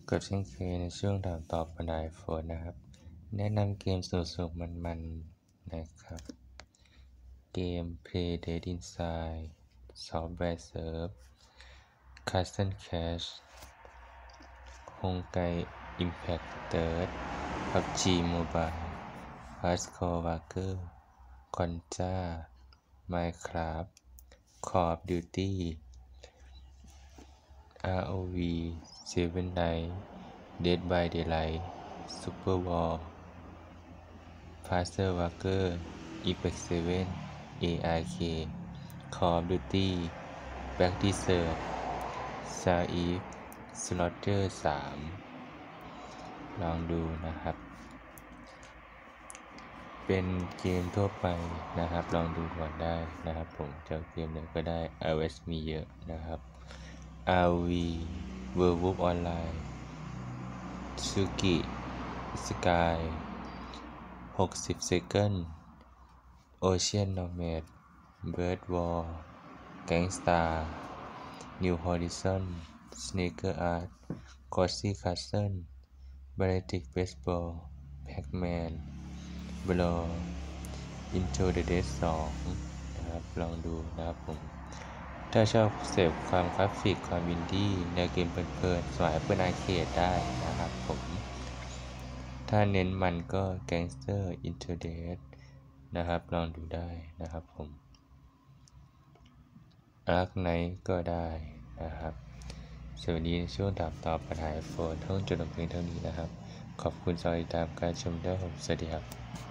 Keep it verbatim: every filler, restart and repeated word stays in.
กับเช่นเคยในช่วงถามตอบปัญหาโฟนนะครับแนะนำเกมสนุกๆมันๆนะครับเกม Play Dead Inside Software Serve Castle Clash ฮงไก Impact Third พับจี Mobile Hardcore Walker คอนจ้า Minecraft Call of Duty อาร์ โอ วี Seven Days Dead by Daylight Super War Passer Walker Apex Seven เอ อาร์ เค Call of Duty Back Desert Saif Slaughter สามลองดูนะครับเป็นเกมทั่วไปนะครับลองดูก่อนได้นะครับผมจะเกมไหนก็ได้ iOS มีเยอะนะครับ อาร์ โอ วี Werewolf Online Suki Sky หกสิบ Seconds Ocean Nomad Bird War Gangstar New Horizon Sneaker Art Cozy Castle Ballistic Baseball Pac-Man Brawl Into the Dead สองนะครับลองดูนะครับผมถ้าชอบเสพความกราฟิกความอินดี้แนวเกมเพลินๆสมัยเปิดอาร์เคดได้นะครับผมถ้าเน้นมันก็ Gangster Into the Dead นะครับลองดูได้นะครับผมอาร์คไนท์ก็ได้นะครับสวัสดีในช่วงถามตอบปัญหาโฟนทั้งจบลงเพียงเท่านี้นะครับขอบคุณสำหรับติดตามการชมด้วยผมสวัสดีครับ